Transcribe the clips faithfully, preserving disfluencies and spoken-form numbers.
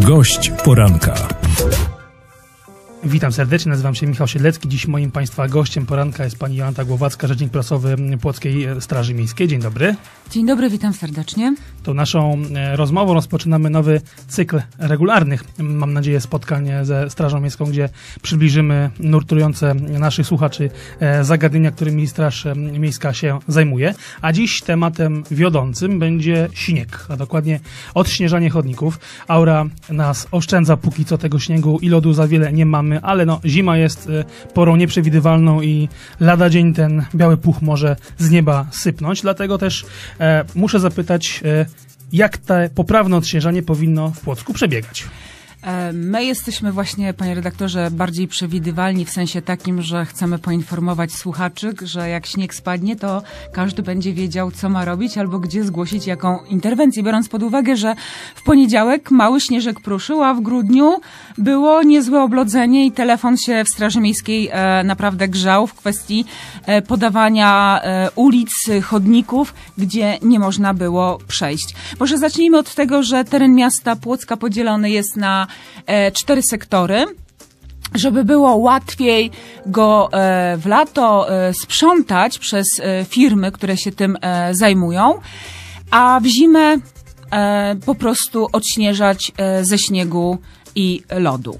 Gość poranka. Witam serdecznie, nazywam się Michał Siedlecki. Dziś moim Państwa gościem poranka jest pani Jolanta Głowacka, rzecznik prasowy Płockiej Straży Miejskiej. Dzień dobry. Dzień dobry, witam serdecznie. To naszą rozmową rozpoczynamy nowy cykl regularnych, mam nadzieję, spotkań ze Strażą Miejską, gdzie przybliżymy nurtujące naszych słuchaczy zagadnienia, którymi Straż Miejska się zajmuje. A dziś tematem wiodącym będzie śnieg, a dokładnie odśnieżanie chodników. Aura nas oszczędza, póki co tego śniegu i lodu za wiele nie mamy, ale no, zima jest porą nieprzewidywalną i lada dzień ten biały puch może z nieba sypnąć. Dlatego też e, muszę zapytać, e, jak to poprawne odśnieżanie powinno w Płocku przebiegać? My jesteśmy właśnie, panie redaktorze, bardziej przewidywalni w sensie takim, że chcemy poinformować słuchaczy, że jak śnieg spadnie, to każdy będzie wiedział, co ma robić albo gdzie zgłosić jaką interwencję, biorąc pod uwagę, że w poniedziałek mały śnieżek pruszył, a w grudniu było niezłe oblodzenie i telefon się w Straży Miejskiej e, naprawdę grzał w kwestii e, podawania e, ulic, chodników, gdzie nie można było przejść. Może zacznijmy od tego, że teren miasta Płocka podzielony jest na e, cztery sektory. Żeby było łatwiej go e, w lato e, sprzątać przez e, firmy, które się tym e, zajmują, a w zimę e, po prostu odśnieżać e, ze śniegu i lodu.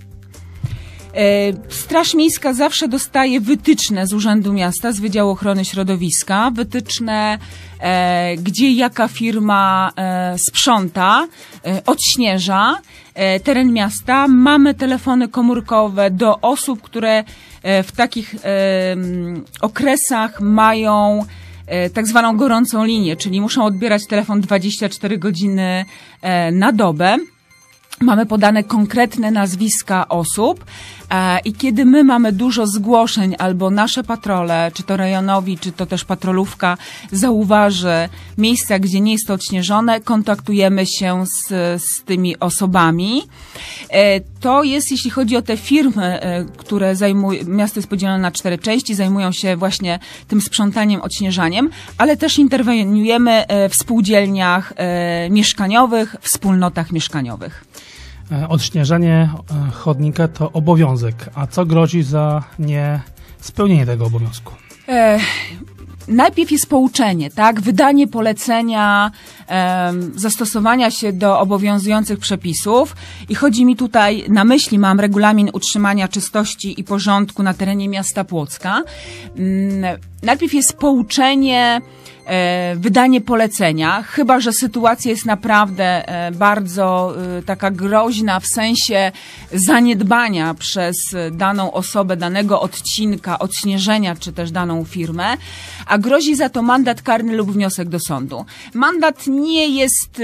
Straż Miejska zawsze dostaje wytyczne z Urzędu Miasta, z Wydziału Ochrony Środowiska, wytyczne, e, gdzie jaka firma e, sprząta, e, odśnieża e, teren miasta. Mamy telefony komórkowe do osób, które e, w takich e, okresach mają e, tak zwaną gorącą linię, czyli muszą odbierać telefon dwadzieścia cztery godziny e, na dobę. Mamy podane konkretne nazwiska osób e, i kiedy my mamy dużo zgłoszeń albo nasze patrole, czy to rejonowi, czy to też patrolówka zauważy miejsca, gdzie nie jest to odśnieżone, kontaktujemy się z, z tymi osobami. E, to jest, jeśli chodzi o te firmy, e, które zajmują, miasto jest podzielone na cztery części, zajmują się właśnie tym sprzątaniem, odśnieżaniem, ale też interweniujemy w spółdzielniach e, mieszkaniowych, w wspólnotach mieszkaniowych. Odśnieżanie chodnika to obowiązek. A co grozi za niespełnienie tego obowiązku? E, najpierw jest pouczenie, tak? Wydanie polecenia, e, zastosowania się do obowiązujących przepisów. I chodzi mi tutaj, na myśli mam regulamin utrzymania czystości i porządku na terenie miasta Płocka. Mm, najpierw jest pouczenie, wydanie polecenia, chyba że sytuacja jest naprawdę bardzo taka groźna w sensie zaniedbania przez daną osobę, danego odcinka, odśnieżenia, czy też daną firmę, a grozi za to mandat karny lub wniosek do sądu. Mandat nie jest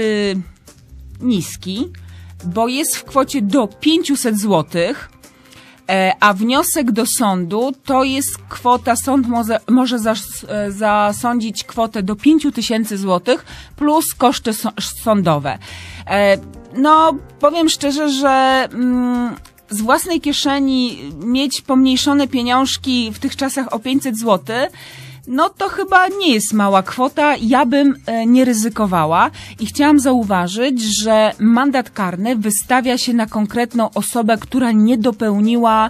niski, bo jest w kwocie do pięćset złotych, a wniosek do sądu to jest kwota, sąd może, może zas, zasądzić kwotę do pięć tysięcy złotych plus koszty so, sądowe. No, powiem szczerze, że mm, z własnej kieszeni mieć pomniejszone pieniążki w tych czasach o pięćset złotych, no to chyba nie jest mała kwota, ja bym nie ryzykowała i chciałam zauważyć, że mandat karny wystawia się na konkretną osobę, która nie dopełniła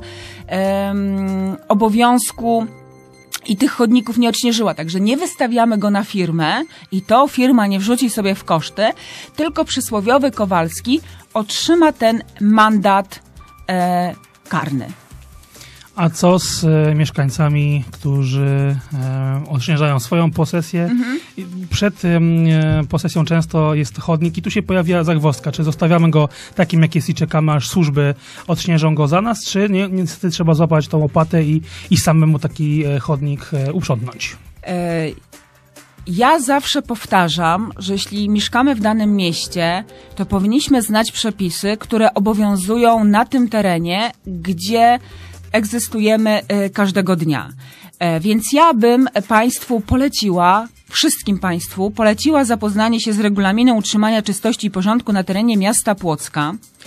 um, obowiązku i tych chodników nie odśnieżyła. Także nie wystawiamy go na firmę i to firma nie wrzuci sobie w koszty, tylko przysłowiowy Kowalski otrzyma ten mandat e, karny. A co z e, mieszkańcami, którzy e, odśnieżają swoją posesję? Mhm. Przed e, posesją często jest chodnik i tu się pojawia zagwozdka. Czy zostawiamy go takim, jak jest i czekamy, aż służby odśnieżą go za nas, czy nie, niestety trzeba złapać tą łopatę i, i samemu taki e, chodnik e, uprzątnąć? E Ja zawsze powtarzam, że jeśli mieszkamy w danym mieście, to powinniśmy znać przepisy, które obowiązują na tym terenie, gdzie egzystujemy każdego dnia. Więc ja bym Państwu poleciła, wszystkim Państwu poleciła zapoznanie się z regulaminem utrzymania czystości i porządku na terenie miasta Płocka.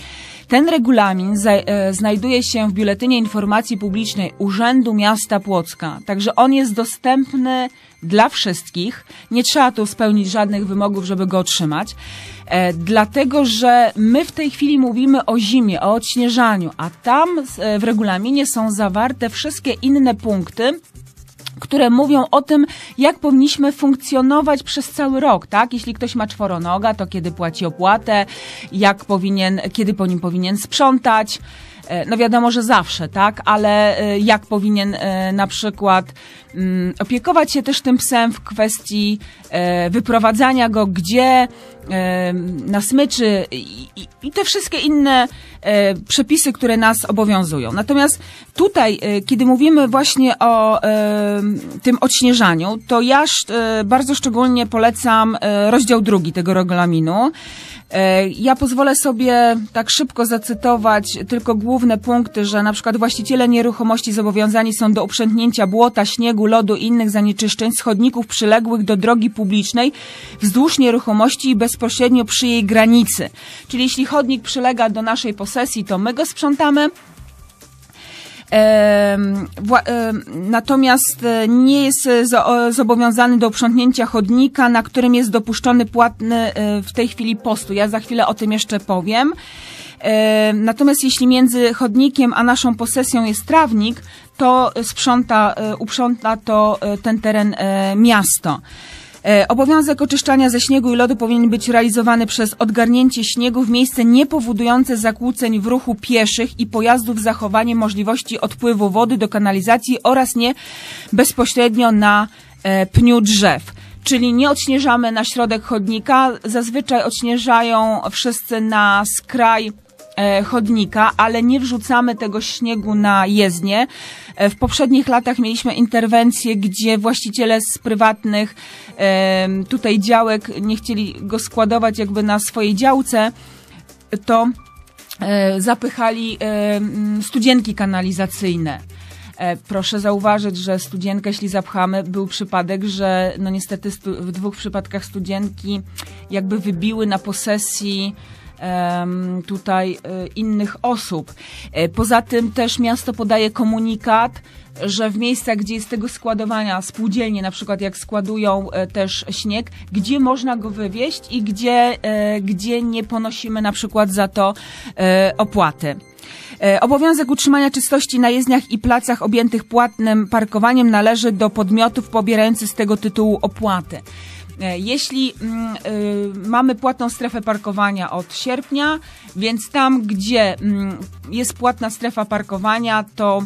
Ten regulamin za, e, znajduje się w Biuletynie Informacji Publicznej Urzędu Miasta Płocka, także on jest dostępny dla wszystkich. Nie trzeba tu spełnić żadnych wymogów, żeby go otrzymać. E, dlatego, że my w tej chwili mówimy o zimie, o odśnieżaniu, a tam e, w regulaminie są zawarte wszystkie inne punkty, które mówią o tym, jak powinniśmy funkcjonować przez cały rok, tak? Jeśli ktoś ma czworonoga, to kiedy płaci opłatę, jak powinien, kiedy po nim powinien sprzątać. No wiadomo, że zawsze, tak? Ale jak powinien na przykład um, opiekować się też tym psem w kwestii e, wyprowadzania go gdzie, e, na smyczy i, i, i te wszystkie inne e, przepisy, które nas obowiązują. Natomiast tutaj, e, kiedy mówimy właśnie o e, tym odśnieżaniu, to ja e, bardzo szczególnie polecam e, rozdział drugi tego regulaminu. Ja pozwolę sobie tak szybko zacytować tylko główne punkty, że na przykład właściciele nieruchomości zobowiązani są do uprzątnięcia błota, śniegu, lodu i innych zanieczyszczeń z chodników przyległych do drogi publicznej wzdłuż nieruchomości i bezpośrednio przy jej granicy. Czyli jeśli chodnik przylega do naszej posesji, to my go sprzątamy. Natomiast nie jest zobowiązany do uprzątnięcia chodnika, na którym jest dopuszczony płatny w tej chwili postój. Ja za chwilę o tym jeszcze powiem. Natomiast jeśli między chodnikiem a naszą posesją jest trawnik, to sprząta, uprząta to ten teren miasto. Obowiązek oczyszczania ze śniegu i lodu powinien być realizowany przez odgarnięcie śniegu w miejsce niepowodujące zakłóceń w ruchu pieszych i pojazdów z zachowaniem możliwości odpływu wody do kanalizacji oraz nie bezpośrednio na pniu drzew. Czyli nie odśnieżamy na środek chodnika, zazwyczaj odśnieżają wszyscy na skraj chodnika, ale nie wrzucamy tego śniegu na jezdnię. W poprzednich latach mieliśmy interwencje, gdzie właściciele z prywatnych tutaj działek nie chcieli go składować jakby na swojej działce, to zapychali studzienki kanalizacyjne. Proszę zauważyć, że studzienkę, jeśli zapchamy, był przypadek, że no niestety w dwóch przypadkach studzienki jakby wybiły na posesji tutaj innych osób. Poza tym też miasto podaje komunikat, że w miejscach, gdzie jest tego składowania, spółdzielnie na przykład jak składują też śnieg, gdzie można go wywieźć i gdzie, gdzie nie ponosimy na przykład za to opłaty. Obowiązek utrzymania czystości na jezdniach i placach objętych płatnym parkowaniem należy do podmiotów pobierających z tego tytułu opłaty. Jeśli y, mamy płatną strefę parkowania od sierpnia, więc tam, gdzie y, jest płatna strefa parkowania, to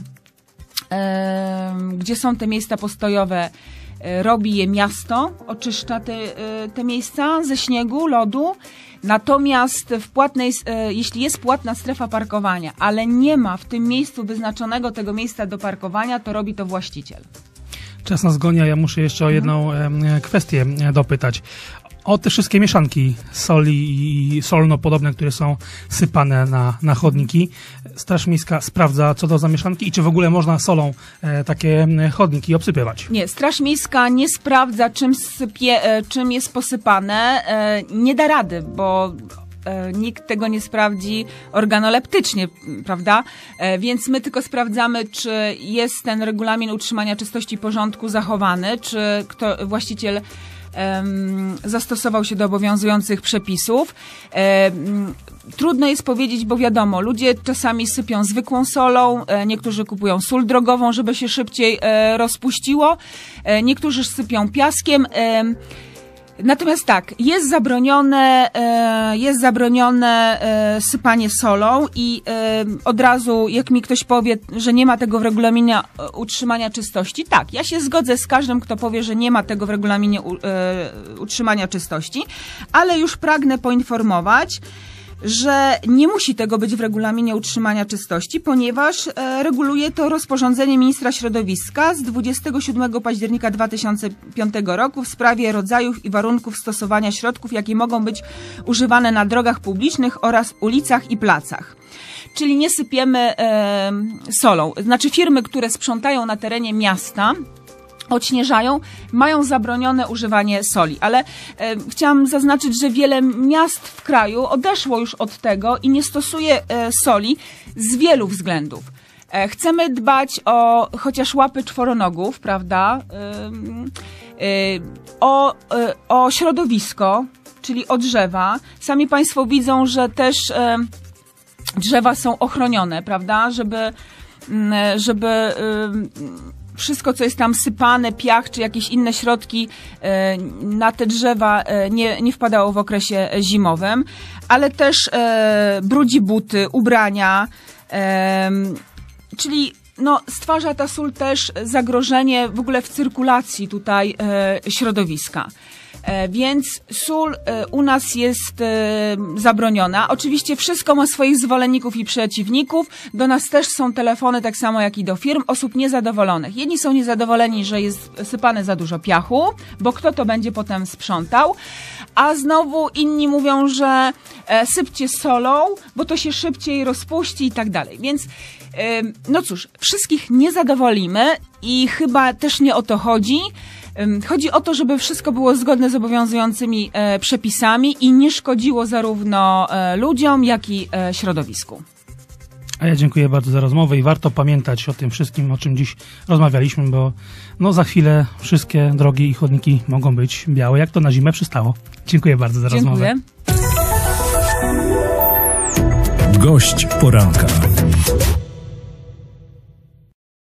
y, gdzie są te miejsca postojowe, y, robi je miasto, oczyszcza te, y, te miejsca ze śniegu, lodu. Natomiast w płatnej, y, jeśli jest płatna strefa parkowania, ale nie ma w tym miejscu wyznaczonego tego miejsca do parkowania, to robi to właściciel. Czas nas goni, a ja muszę jeszcze o jedną e, kwestię dopytać. O te wszystkie mieszanki soli i solno-podobne, które są sypane na, na chodniki. Straż Miejska sprawdza, co to za mieszanki i czy w ogóle można solą e, takie chodniki obsypywać? Nie, Straż Miejska nie sprawdza, czym, sypie, e, czym jest posypane. E, nie da rady, bo nikt tego nie sprawdzi organoleptycznie, prawda? Więc my tylko sprawdzamy, czy jest ten regulamin utrzymania czystości i porządku zachowany, czy kto, właściciel um, zastosował się do obowiązujących przepisów. Um, trudno jest powiedzieć, bo wiadomo, ludzie czasami sypią zwykłą solą, niektórzy kupują sól drogową, żeby się szybciej e, rozpuściło, e, niektórzy sypią piaskiem. E, Natomiast tak, jest zabronione, jest zabronione sypanie solą i od razu, jak mi ktoś powie, że nie ma tego w regulaminie utrzymania czystości, tak, ja się zgodzę z każdym, kto powie, że nie ma tego w regulaminie utrzymania czystości, ale już pragnę poinformować, że nie musi tego być w regulaminie utrzymania czystości, ponieważ e, reguluje to rozporządzenie ministra środowiska z dwudziestego siódmego października dwa tysiące piątego roku w sprawie rodzajów i warunków stosowania środków, jakie mogą być używane na drogach publicznych oraz ulicach i placach. Czyli nie sypiemy e, solą. Znaczy firmy, które sprzątają na terenie miasta, odśnieżają, mają zabronione używanie soli. Ale e, chciałam zaznaczyć, że wiele miast w kraju odeszło już od tego i nie stosuje e, soli z wielu względów. E, chcemy dbać o chociaż łapy czworonogów, prawda? E, e, o, e, o środowisko, czyli o drzewa. Sami Państwo widzą, że też e, drzewa są ochronione, prawda? Żeby, żeby e, wszystko, co jest tam sypane, piach czy jakieś inne środki e, na te drzewa e, nie, nie wpadało w okresie zimowym, ale też e, brudzi buty, ubrania, e, czyli no, stwarza ta sól też zagrożenie w ogóle w cyrkulacji tutaj e, środowiska. E, więc sól e, u nas jest e, zabroniona. Oczywiście wszystko ma swoich zwolenników i przeciwników. Do nas też są telefony, tak samo jak i do firm, osób niezadowolonych. Jedni są niezadowoleni, że jest sypane za dużo piachu, bo kto to będzie potem sprzątał, a znowu inni mówią, że e, sypcie solą, bo to się szybciej rozpuści i tak dalej. Więc e, no cóż, wszystkich nie zadowolimy i chyba też nie o to chodzi. Chodzi o to, żeby wszystko było zgodne z obowiązującymi e, przepisami i nie szkodziło zarówno e, ludziom, jak i e, środowisku. A ja dziękuję bardzo za rozmowę i warto pamiętać o tym wszystkim, o czym dziś rozmawialiśmy, bo no za chwilę wszystkie drogi i chodniki mogą być białe, jak to na zimę przystało. Dziękuję bardzo za Dziękuję. rozmowę. Gość poranka.